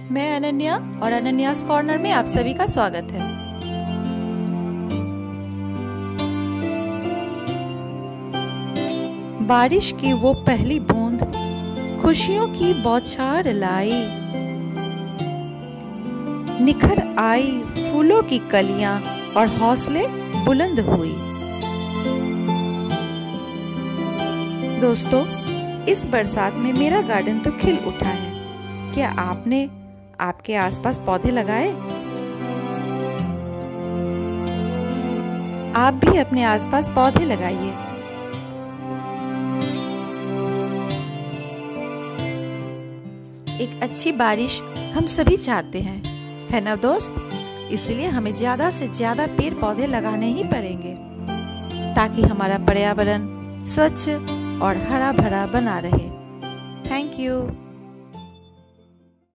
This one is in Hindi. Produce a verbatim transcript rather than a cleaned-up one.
मैं अनन्या और अनन्यास कॉर्नर में आप सभी का स्वागत है। बारिश की वो पहली बूंद खुशियों की बौछार लाई, निखर आई फूलों की कलियां और हौसले बुलंद हुई। दोस्तों, इस बरसात में मेरा गार्डन तो खिल उठा है। क्या आपने आपके आसपास पौधे लगाए? आप भी अपने आसपास पौधे लगाइए। एक अच्छी बारिश हम सभी चाहते हैं, है ना दोस्त? इसलिए हमें ज्यादा से ज्यादा पेड़ पौधे लगाने ही पड़ेंगे ताकि हमारा पर्यावरण स्वच्छ और हरा भरा बना रहे। Thank you.